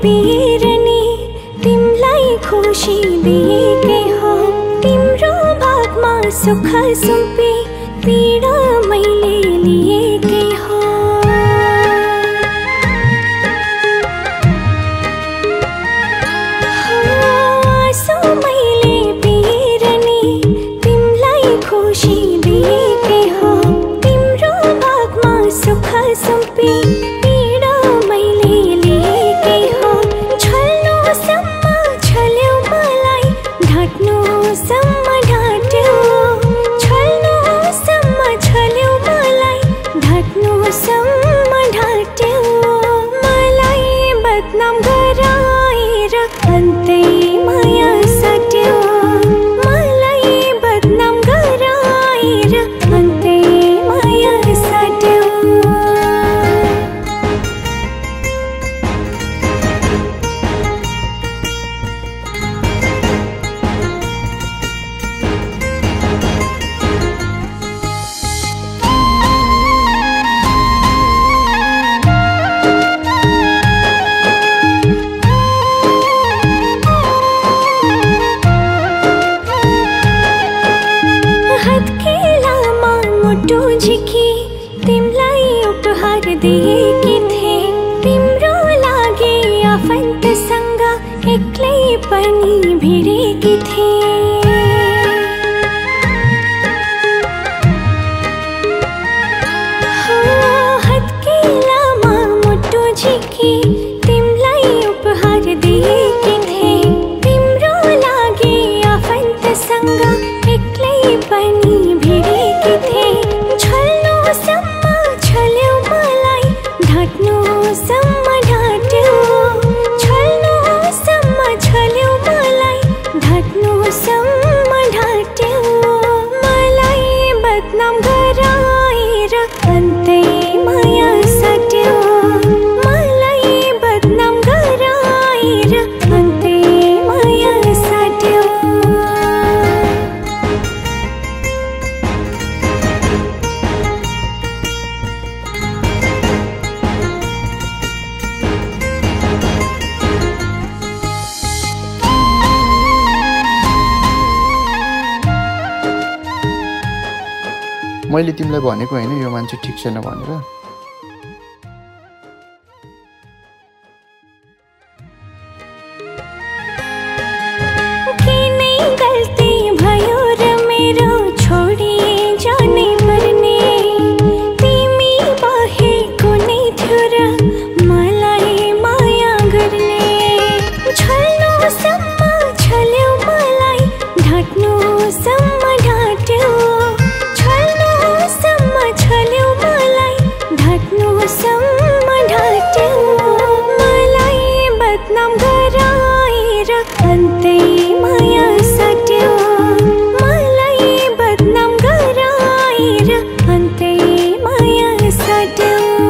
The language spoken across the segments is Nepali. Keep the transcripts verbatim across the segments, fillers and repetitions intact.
पिरनी तिमलाई खुसी दिएकै हो। तिम्रो भागमा सुख सुम्पी पीडा मैले लिएकै हो। आँसु मैले पिरनी तिमलाई खुसी दिएकै हो। तिम्रो भागमा सुख सुम्पी पीडा मैले लिएकै हो। छल्नुसम्म छल्यौ मलाई, ढाट्नुसम्म ढाट्यौ। छल्नुसम्म छल्यौ मलाई, ढाट्नुसम्म ढाट्यौ। मलाई बदनाम गराएर अन्तै माया साट्यौ। मलाई बदनाम गराएर अन्तै माया साट्यौ। हत्केलामा मुटु झिकी तिमलाई उपहार दिएकी थिएँ। तिम्रो लागि आफन्तसँग एक्लै पनि भिडेकी थिएँ। हत्केलामा मुटु झिकी तिमलाई उपहार दिएकी थिएँ। तिम्रो लागि आफन्तसँग एक्लै पनि भिडेकी थिएँ। छल्नुसम्म छल्यौ मलाई, ढाट्नुसम्म ढाट्यौ। छल्नुसम्म छल्यौ मलाई, ढाट्नुसम्म ढाट्यौ। मलाई बदनाम गराएर अन्तै माया साट्यौ। मलाई बदनाम गराएर अन्तै माया साट्यौ। मैले तिमीलाई भनेको होइन यो मान्छे ठिक छैन भनेर। किनै गल्ती भयो र मेरो, छोडी जानै पर्ने। तिमी बाहेक कुनै थियो र मलाई माया गर्ने। छल्नुसम्म छल्यौ मलाई, ढाट्नुसम्म ढाट्यौ। छल्नुसम्म छल्यौ मलाई, ढाट्नुसम्म ढाट्यौ। मलाई बदनाम गराएर अन्तै माया साट्यौ। मलाई बदनाम गराएर अन्तै माया साट्यौ।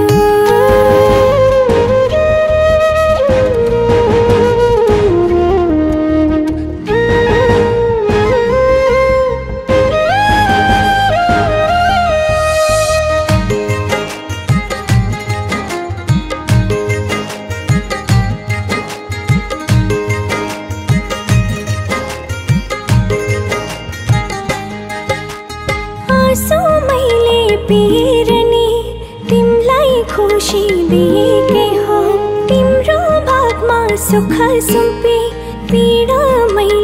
आँसु मैले पिरनी तिमलाई खुसी दिएकै हो। तिम्रो भागमा सुख सुम्पी पीडा मैले